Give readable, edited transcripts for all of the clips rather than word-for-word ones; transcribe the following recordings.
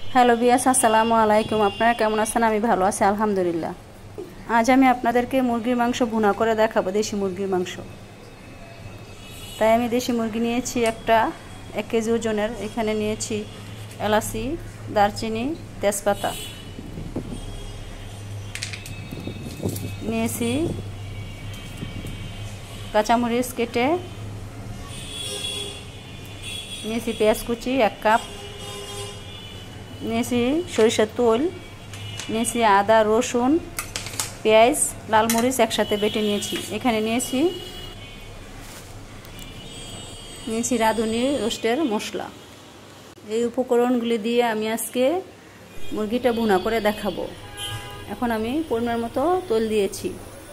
Hello বিয়াস, আসসালামু আলাইকুম। আপনারা কেমন আছেন? আমি ভালো আছি আলহামদুলিল্লাহ। আজ আমি আপনাদেরকে মুরগির মাংস ভুনা করে দেখাবো, দেশি মুরগির মাংস। তাই আমি দেশি মুরগি নিয়েছি একটা 1 কেজি ওজনের। এখানে নিয়েছি এলাচি, দারচিনি, তেজপাতা, নিয়েছি কাঁচামরিচ কেটে, নিয়েছি পেঁয়াজ কুচি 1 কাপ, নিয়েছি সরিষার তেল, নিয়েছি আদা, রসুন, পেঁয়াজ, লাল মরিচ একসাথে বেটে নিয়েছি। এখানে নিয়েছি রাঁধুনি রোস্টের মশলা। এই উপকরণগুলি দিয়ে আমি আজকে মুরগিটা ভুনা করে দেখাবো। এখন আমি পরিমাণ মতো তেল দিয়েছি।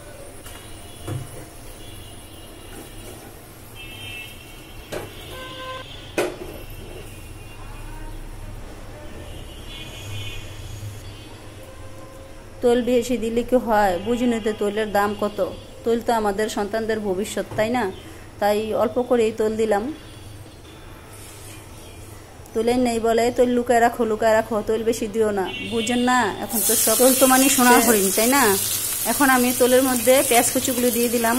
তেল বেশি দিলে কি হয়, বুঝিনি তো তেলের দাম কত। তেল তো আমাদের সন্তানদের ভবিষ্যৎ, তাই না? তাই অল্প করেই তেল দিলাম। তেলের নেই বলে তেল লুকায় রাখো, তেল বেশি দিও না, বুঝেন না? এখন তো সব তেল তো মানে সোনার হরিণ, তাই না? এখন আমি তেলের মধ্যে পেঁয়াজ কুচিগুলো দিয়ে দিলাম।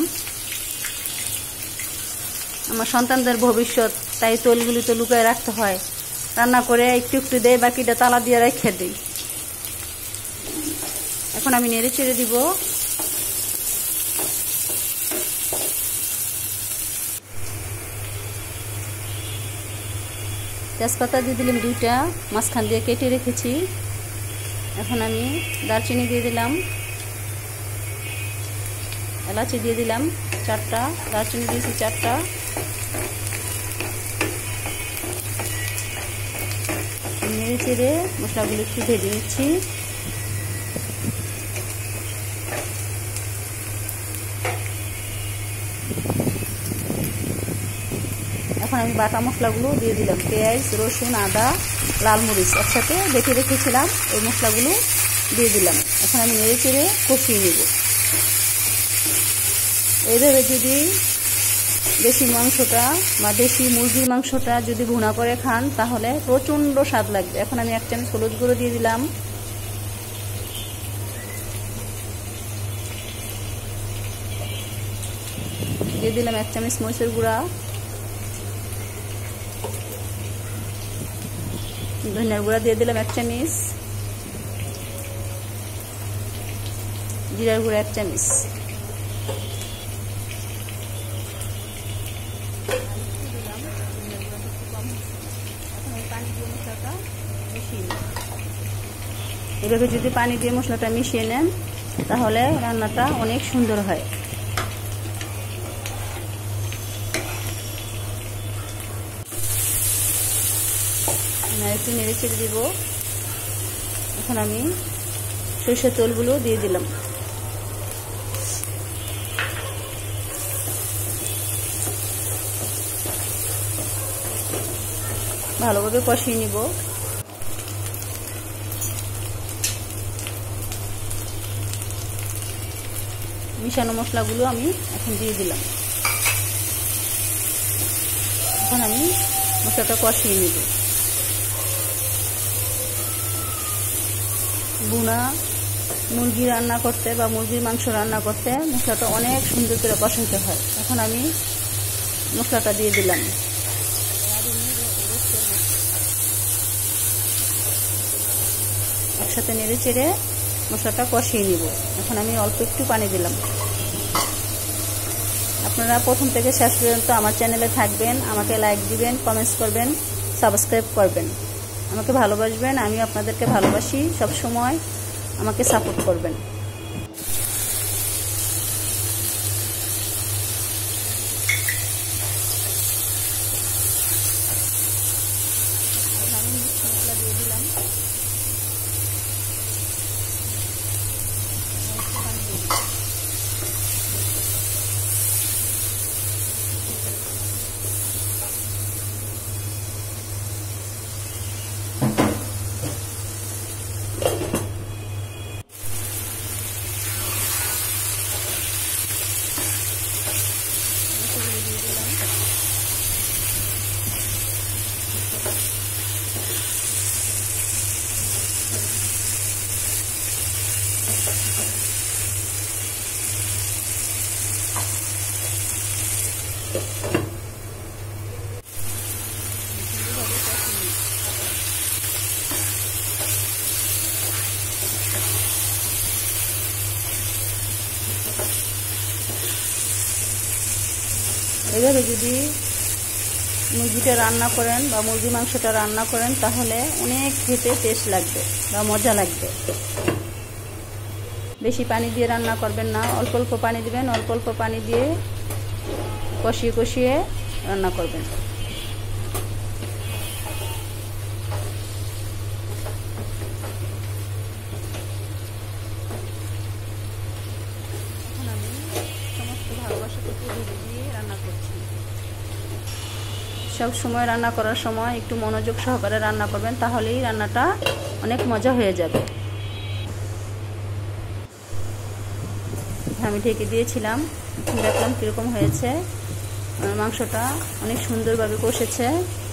আমার সন্তানদের ভবিষ্যৎ, তাই তেলগুলি তো লুকায় রাখতে হয়। রান্না করে একটু একটু দেয়, বাকিটা তালা দিয়ে রেখে দিই। এখন আমি নেড়ে চেড়ে দিব। তেজপাতা দিয়ে দিলাম 2টা, মাঝখান দিয়ে কেটে রেখেছি। এখন আমি দারচিনি দিয়ে দিলাম, এলাচি দিয়ে দিলাম 4টা, দারচিনি দিয়েছি 4টা। নেড়ে চেড়ে মশলাগুলো একটু ভেজে নিচ্ছি। এখন আমি বাটা মশলাগুলো দিয়ে দিলাম, পেঁয়াজ, রসুন, আদা, লাল মরিচ একসাথে বেটে রেখেছিলাম, ওই মশলাগুলো দিয়ে দিলাম। এখন আমি নেড়ে চেড়ে কষিয়ে নেব। এইভাবে যদি দেশি মাংসটা বা দেশি মুরগির মাংসটা যদি ভুনা করে খান তাহলে প্রচণ্ড স্বাদ লাগবে। এখন আমি 1 চামচ হলুদ গুঁড়ো দিয়ে দিলাম, দিয়ে দিলাম 1 চামচ মরিচের গুঁড়া, ধনিয়ার গুঁড়া দিয়ে দিলাম 1 চামচ, জিরার গুঁড়া 1 চামচ। এভাবে যদি পানি দিয়ে মশলাটা মিশিয়ে নেন তাহলে রান্নাটা অনেক সুন্দর হয়। একটু নেড়ে চেড়ে দিব। এখন আমি সরিষার তেলগুলো দিয়ে দিলাম। ভালোভাবে কষিয়ে নিব। মিশানো মশলাগুলো আমি এখন দিয়ে দিলাম। এখন আমি মশলাটা কষিয়ে নিব। ভুনা মুরগি রান্না করতে বা মুরগির মাংস রান্না করতে মশলাটা অনেক সুন্দর করে কষাতে হয়। এখন আমি মশলাটা দিয়ে দিলাম। একসাথে নেড়ে চেড়ে মশলাটা কষিয়ে নিব। এখন আমি অল্প একটু পানি দিলাম। আপনারা প্রথম থেকে শেষ পর্যন্ত আমার চ্যানেলে থাকবেন, আমাকে লাইক দিবেন, কমেন্টস করবেন, সাবস্ক্রাইব করবেন, আমাকে ভালোবাসবেন। আমি আপনাদেরকে ভালোবাসি, সব সময় আমাকে সাপোর্ট করবেন। আমি মশলা দিয়ে দিলাম। এভাবে যদি মুরগিটা রান্না করেন বা মুরগি মাংসটা রান্না করেন তাহলে অনেক খেতে টেস্ট লাগবে বা মজা লাগবে। বেশি পানি দিয়ে রান্না করবেন না, অল্প অল্প পানি দিবেন, অল্প অল্প পানি দিয়ে কষিয়ে কষিয়ে রান্না করবেন। এখন আমি সমস্ত ভালোবাসাটুকু দিয়ে রান্না করছি। সব সময় রান্না করার সময় একটু মনোযোগ সহকারে রান্না করবেন, তাহলেই রান্নাটা অনেক মজা হয়ে যাবে। আমি ঢেকে দিয়েছিলাম, দেখলাম কীরকম হয়েছে। মাংসটা অনেক সুন্দরভাবে কষেছে।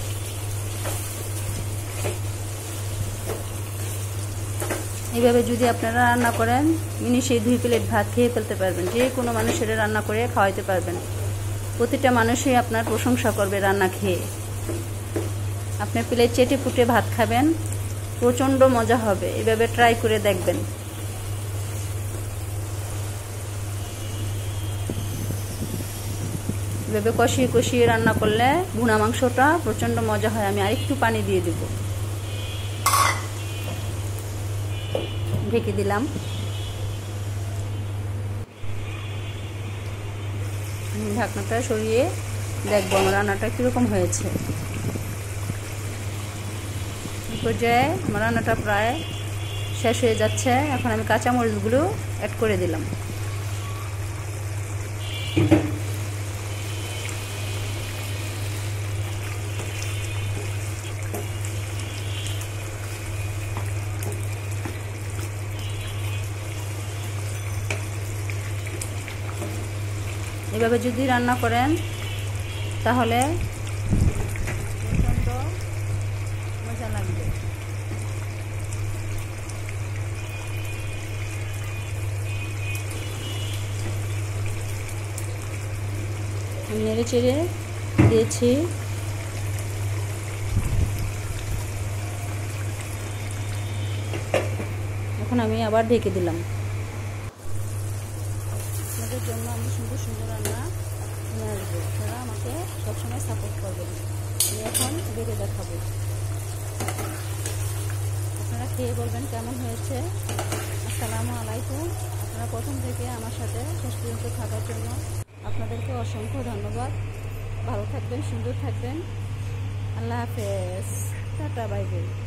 এইভাবে যদি আপনারা রান্না করেন মিনিটেই 2 প্লেট ভাত খেয়ে ফেলতে পারবেন। যে কোনো মানুষের রান্না করে খাওয়াইতে পারবেন। প্রতিটা মানুষই আপনার প্রশংসা করবে রান্না খেয়ে। আপনি প্লেট চেটে পুটে ভাত খাবেন, প্রচণ্ড মজা হবে। এভাবে ট্রাই করে দেখবেন। এভাবে কষিয়ে কষিয়ে রান্না করলে ভুনা মাংসটা প্রচণ্ড মজা হয়। আমি আরেকটু পানি দিয়ে দেব। ঢেকে দিলাম। ঢাকনাটা সরিয়ে দেখবো আমার রান্নাটা কীরকম হয়েছে। এই পর্যায়ে আমার রান্নাটা প্রায় শেষ হয়ে যাচ্ছে। এখন আমি কাঁচামরিচগুলো অ্যাড করে দিলাম। এভাবে যদি রান্না করেন তাহলে প্রচণ্ড মজা লাগবে। নেড়ে চেড়ে দিয়েছি। এখন আমি আবার ঢেকে দিলাম। আপনাদের জন্য আমি সুন্দর সুন্দর রান্না নিয়ে আসবো। আপনারা আমাকে সবসময় সাপোর্ট করবেন। আমি এখন বেড়ে দেখাবো। আপনারা খেয়ে বলবেন কেমন হয়েছে। আসসালামু আলাইকুম। আপনারা প্রথম থেকে আমার সাথে শেষ পর্যন্ত থাকার জন্য আপনাদেরকে অসংখ্য ধন্যবাদ। ভালো থাকবেন, সুন্দর থাকবেন। আল্লাহ হাফেজ, টাটা, বাই বাই।